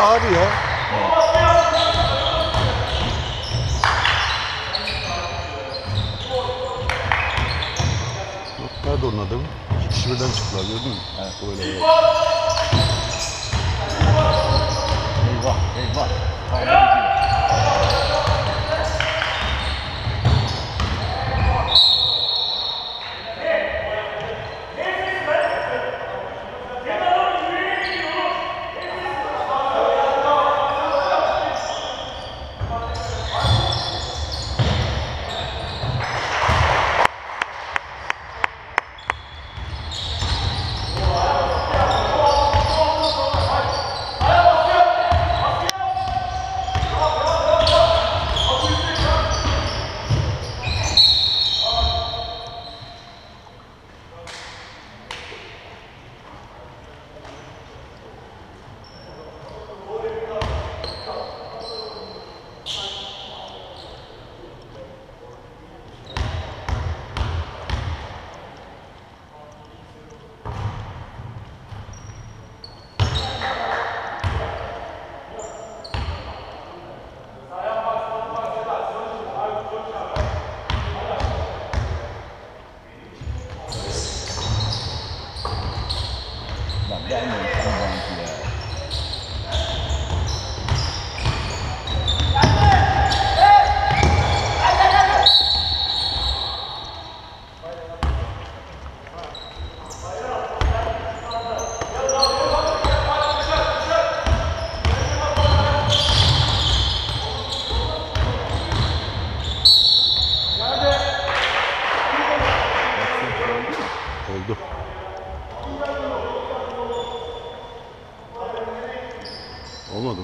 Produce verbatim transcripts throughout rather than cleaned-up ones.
abi ya. Nerede onun adamı? İki kişi birden çıktılar, gördün mü? Evet. Öyle evet. Eyvah, eyvah. Kavga gidiyor. Oldu. Olmadı.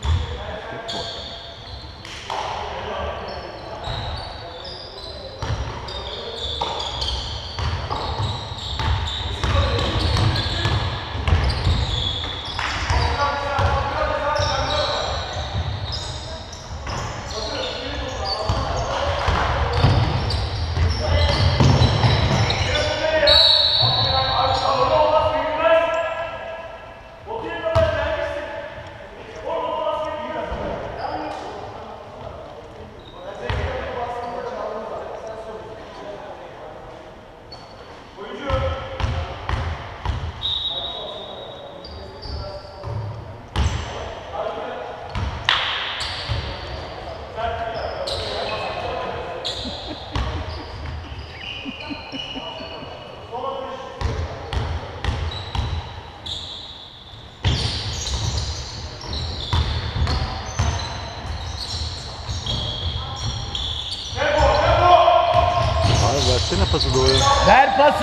Versene pası doğru. Ver pası!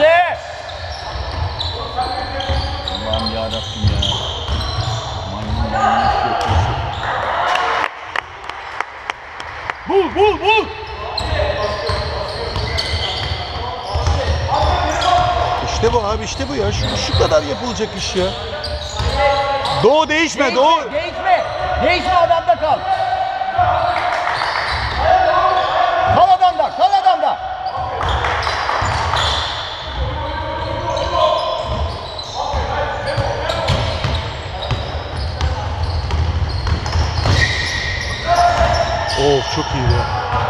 Allah'ım yarabbim ya. Maymun maymun iş yapıyorsun. Bul bul bul! İşte bu abi, işte bu ya. Şu, şu kadar yapılacak iş ya. Doğu değişme, Değişme, Doğu. değişme! Değişme, adamda kal! Kal adamda, kal adamda! Of, çok iyi ya.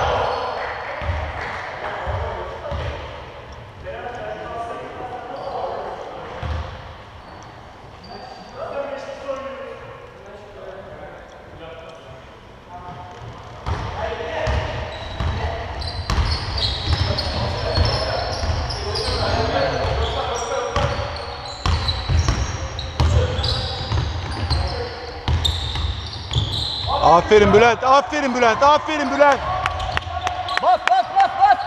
Aferin Bülent, aferin Bülent, aferin Bülent. Bas bas bas bas!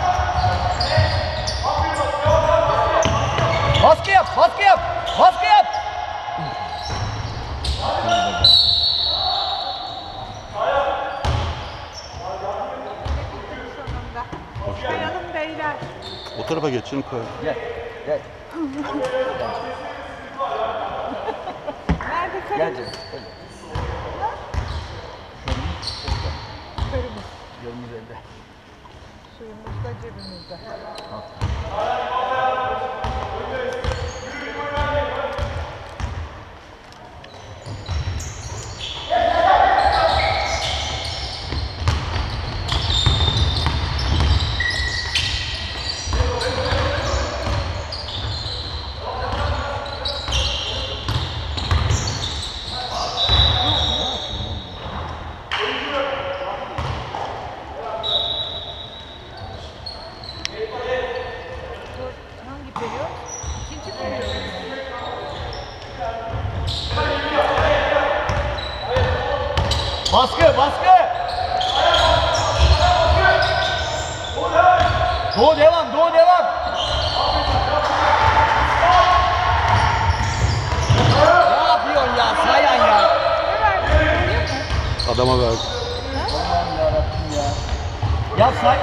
Baskı yap, baskı yap, baskı yap! Kayalım beyler. O tarafa geçin koy. Gel, gel. Nerede Gel karımız? canım. Karımız. Yolumuz elde. Suyumuz da cebimizde. Baskı, baskı. Doğu devam, Doğu devam. Ne yapıyorsun ya Sayan ya? Ne verdi? Görüyor musun? Adama verdi. Allah'ım yarabbim ya. Ya say.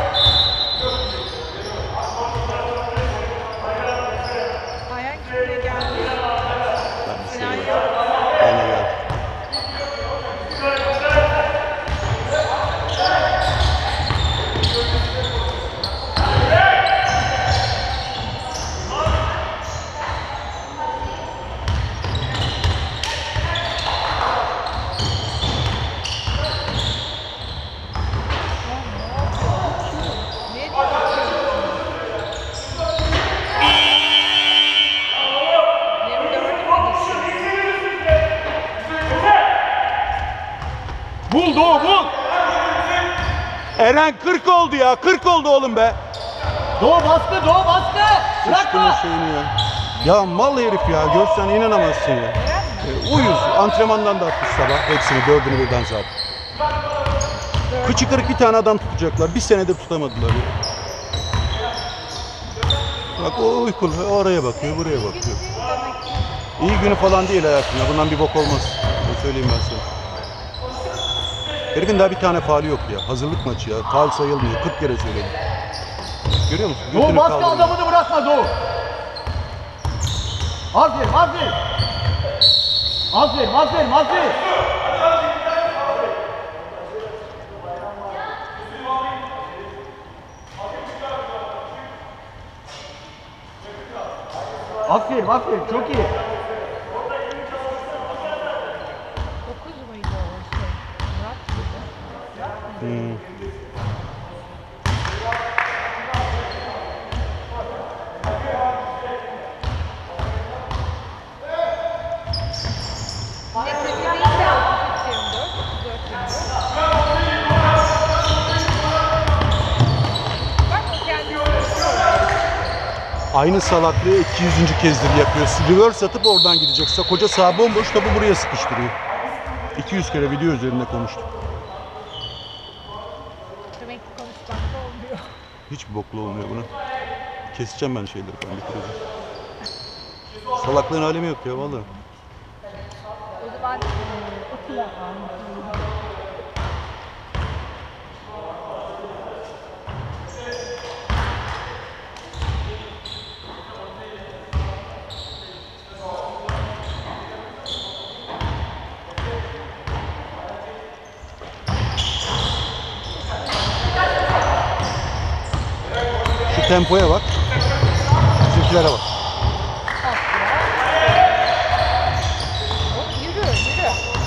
Ayhan kimle geldi? Ben de Sinan seviyorum. yok. Ben de geldim. Ne diyorsun? yirmi dört mü geçiyor? Bul Doğu, bul. Eren kırk oldu ya. kırk oldu oğlum be. Doğu baskı, Doğu baskı. Sıçtığının Bırakma. şeyini ya. Ya mal herif ya. Görsen inanamazsın ya. Eren mi? E, uyuz. Antrenmandan da atmış sabah. Hepsini dördünü birden zaten. Kıçı kırık bir tane adam tutacaklar. Bir senedir tutamadılar ya. Bak o uykulu. Oraya bakıyor, buraya bakıyor. Gideceğim demek ki. İyi günü falan değil hayatım ya. Bundan bir bok olmaz. Bunu söyleyeyim ben sana. Herifin daha bir tane faali yok ya. Hazırlık maçı ya. Faal sayılmıyor. kırk kere söyledim. Görüyor musun? Doğu Götünü baskı kaldırıyor. adamını bırakma Doğu. Aferin, aferin. Aferin, aferin, aferin. Aferin, aferin. Çok iyi. dokuz muydu o şey? Murat mıydı? Murat mıydı? Hmm. Ne kötü değil de otuz üç yirmi dört, otuz dört yirmi dört. Bak o kendisi yapıyor. Aynı salaklığı iki yüzüncü kezdir yapıyor. Reverse atıp oradan gidecekse koca sağ bomboş topu buraya sıkıştırıyor. iki yüz kere video üzerinde konuştum. Demek ki konuşmakta olmuyor. Hiç boklu olmuyor buna. Keseceğim ben şeyleri ben bitireceğim. Salaklığın alemi yok ya vallahi. O zaman eee, okula anlatayım. Şu tempoya bak. Bizimkilere bak. Hop, yürü, yürü.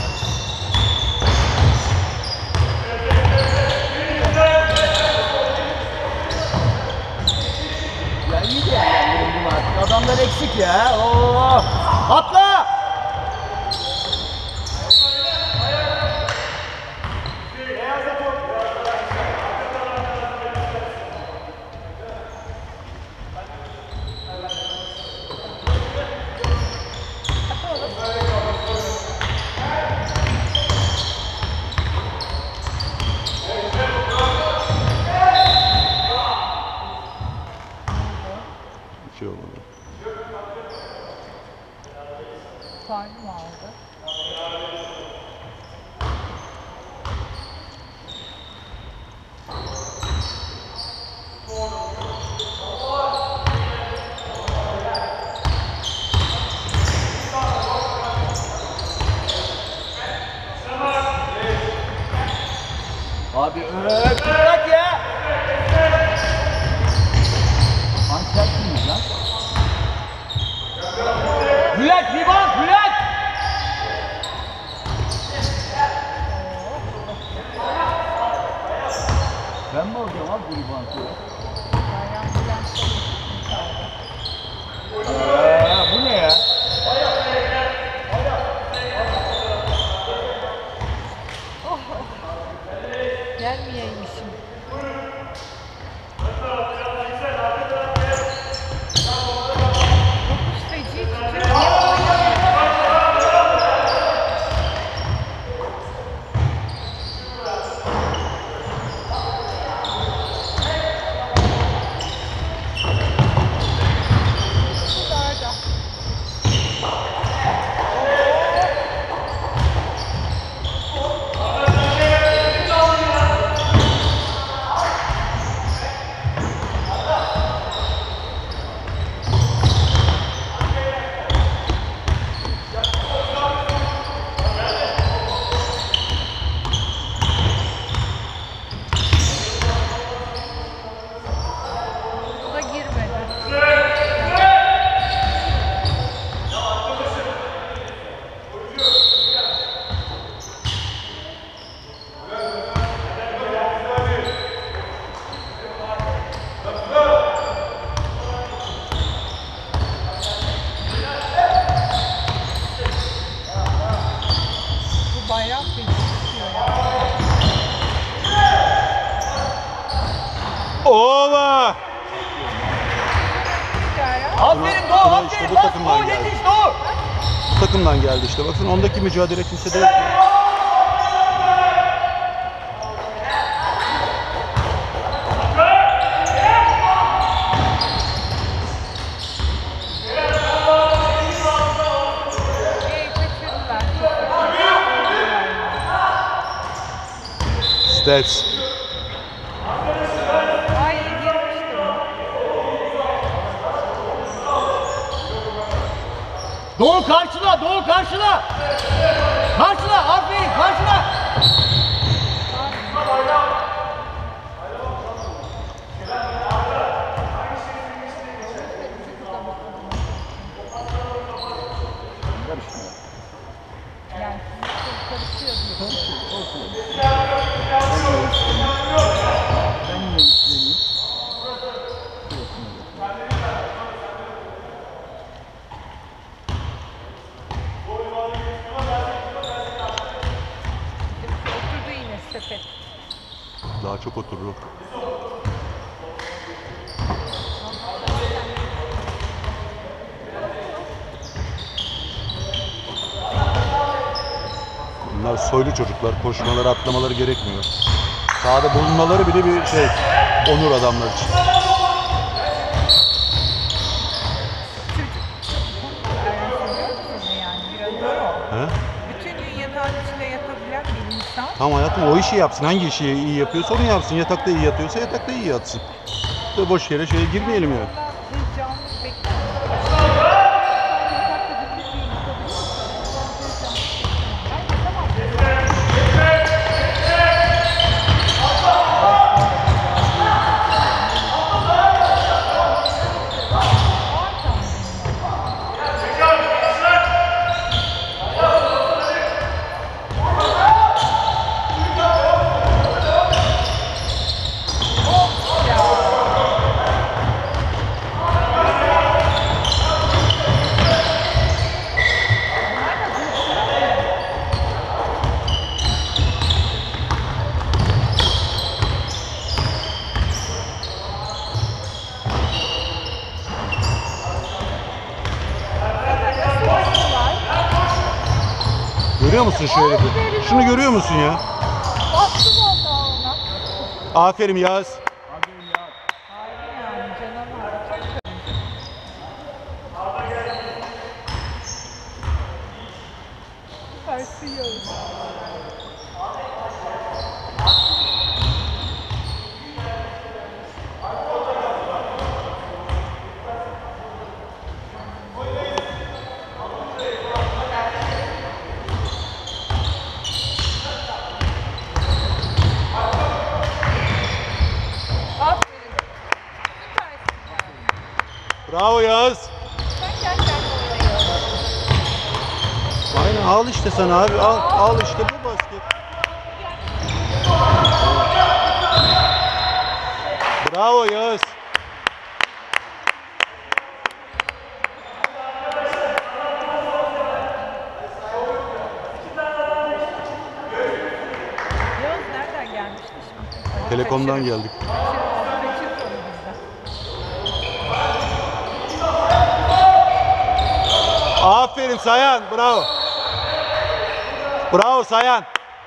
Ya iyi de yani bu artık. Adamlar eksik ya. Oo. Atla! Bir şey olmadı. Faul mü aldı? Abi öp. Bırak ya. Antep miyiz lan? Bülent, Ribant, Bülent! Ben mi alacağım abi bu Ribant'ı? Bayram Bülent kaldı. Eee bu ne ya? Gelmeyeymişim. Aferin Doğu, Tuna aferin. işte bu Bas, takımdan Doğu, geldi. yetiş Doğu. Bu takımdan geldi işte. Bakın ondaki mücadele kimse de yok. İyi kaçırdılar. Steps. Ay girmişti o. Doğu karşıla, Doğu karşıla. Karşıla, aferin, karşıla. Yani çok karışıyor diyor. Oturdu yine sepet. Daha çok oturur. Bunlar soylu çocuklar. Koşmaları, atlamaları gerekmiyor. Sahada bulunmaları bile bir şey. Onur adamlar için. Yani biraz zor o. He? Bütün gün yatağın içinde yatabilen bir insan. Tamam hayatım o işi yapsın. Hangi işi iyi yapıyorsa onu yapsın. Yatakta iyi yatıyorsa yatakta iyi yatsın. Ve boş yere şeye girmeyelim ya. Ondan heyecanlı bekliyorum. Yatakta dümdüz bir yatabilir misin? Ben yatamam. Görüyor musun şu herifi? Şunu görüyor musun ya? Bastı vallahi ona. Aferin Yağız. Harbi yani canavar. Süpersin Yağız. Aferin. Süpersin yani. Bravo Yağız. Sen gel gel oynayalım. Aynen al işte sana abi. Al, al işte bu basket. Bravo Yağız. Yağız nereden gelmişti şimdi? Telekom'dan Kaçır- geldik. kaçır- kaçırdı onu bizden. Aferin Sayan. Bravo. Bravo Sayan.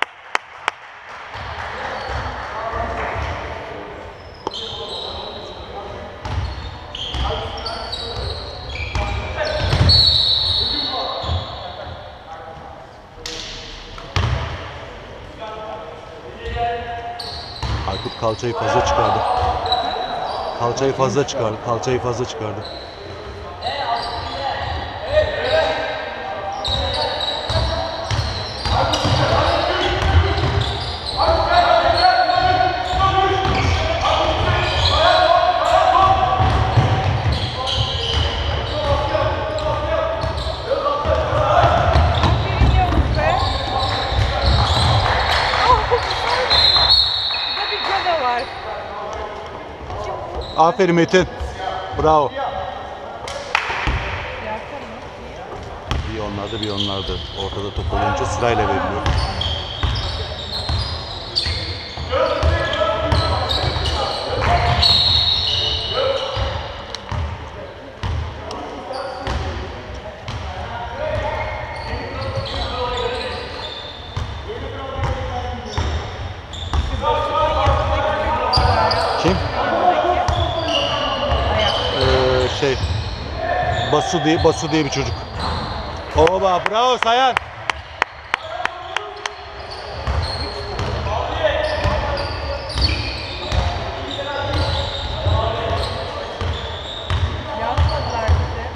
Aykut kalçayı fazla çıkardı. Kalçayı fazla çıkardı. Kalçayı fazla çıkardı. Aferin Yavuz be. Ah, bu da bir canavar. Kim bu? Aferin Metin. Bravo. Yerken mi? Niye? Bir onlarda bir onlarda. Ortada top olunca sırayla veriliyor. şey Basu diye Basu diye bir çocuk. Oba bravo Sayan. Yazmadılar bize.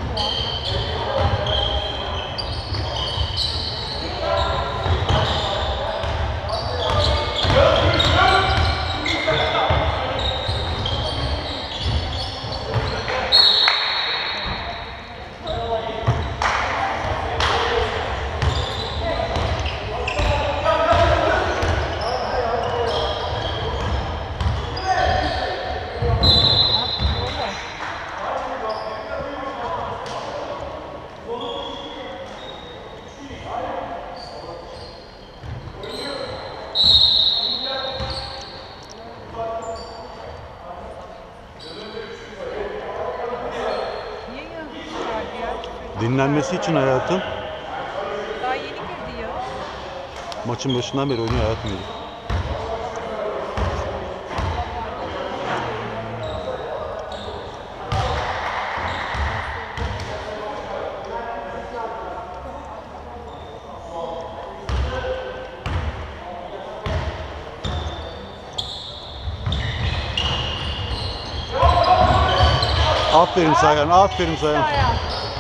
Niye yazmışlardı ya? Dinlenmesi için hayatım. Daha yeni girdi ya. Maçın başından beri oynuyor hayatım dedi. Aferin Sayan, aferin Sayan. Sayan.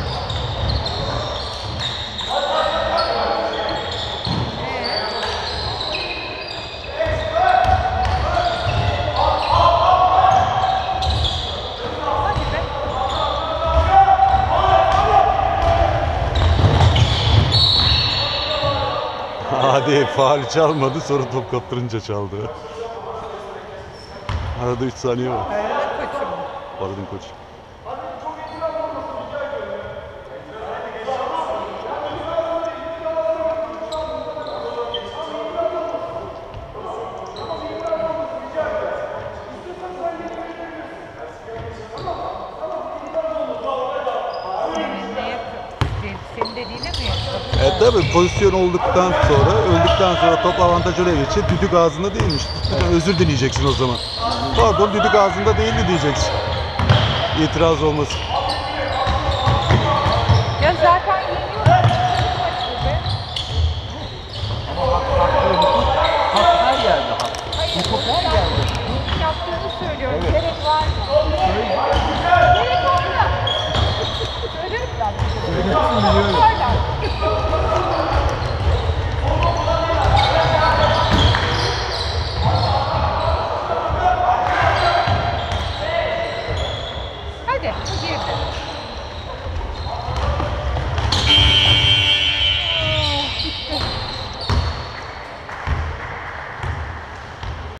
Hadi be. Hadi faul çalmadı, sonra top kaptırınca çaldı. Arada üç saniye var. Öğretmen koçum. Pardon koç. Senin neye senin dediğine mi yapıyor? E tabi pozisyon olduktan sonra, öldükten sonra top avantaj oraya geçecek. Düdük ağzında değilmiş. Özür dileyeceksin o zaman. Pardon düdük ağzında değildi diyeceksin. İtiraz olmasın. Ya zaten yeniyor. Maç bu be. Ama hak, hak, hak, hak her yerde hak. Hayır, Bu top her yerde. bunun yaptığını söylüyorum. Evet. Gerek var mı? Gerek var mı? Söylerim ben. Söylersin, biliyorum. Hala. Hadi, bu girdi.